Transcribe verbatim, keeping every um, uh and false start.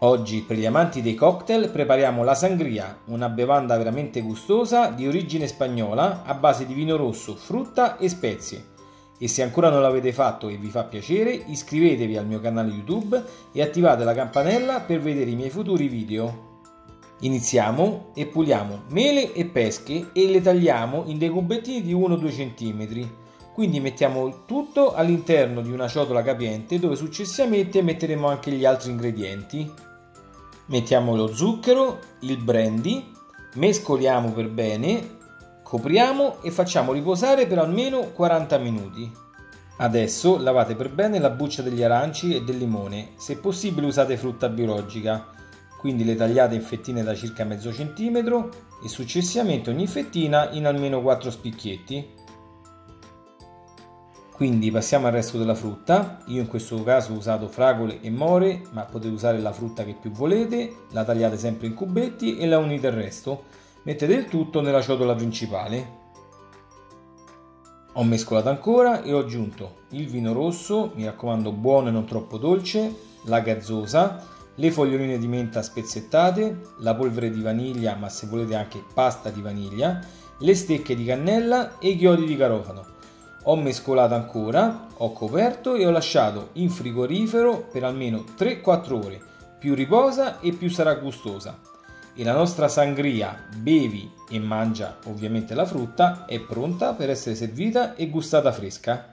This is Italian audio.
Oggi per gli amanti dei cocktail prepariamo la sangria, una bevanda veramente gustosa di origine spagnola a base di vino rosso, frutta e spezie. E se ancora non l'avete fatto e vi fa piacere, iscrivetevi al mio canale YouTube e attivate la campanella per vedere i miei futuri video. Iniziamo e puliamo mele e pesche e le tagliamo in dei cubettini di uno due centimetri. Quindi mettiamo il tutto all'interno di una ciotola capiente dove successivamente metteremo anche gli altri ingredienti. Mettiamo lo zucchero, il brandy, mescoliamo per bene, copriamo e facciamo riposare per almeno quaranta minuti. Adesso lavate per bene la buccia degli aranci e del limone, se possibile usate frutta biologica, quindi le tagliate in fettine da circa mezzo centimetro e successivamente ogni fettina in almeno quattro spicchietti. Quindi passiamo al resto della frutta. Io in questo caso ho usato fragole e more, ma potete usare la frutta che più volete, la tagliate sempre in cubetti e la unite al resto. Mettete il tutto nella ciotola principale. Ho mescolato ancora e ho aggiunto il vino rosso, mi raccomando buono e non troppo dolce, la gazzosa, le foglioline di menta spezzettate, la polvere di vaniglia, ma se volete anche pasta di vaniglia, le stecche di cannella e i chiodi di garofano. Ho mescolato ancora, ho coperto e ho lasciato in frigorifero per almeno tre quattro ore, più riposa e più sarà gustosa. E la nostra sangria, bevi e mangia ovviamente la frutta, è pronta per essere servita e gustata fresca.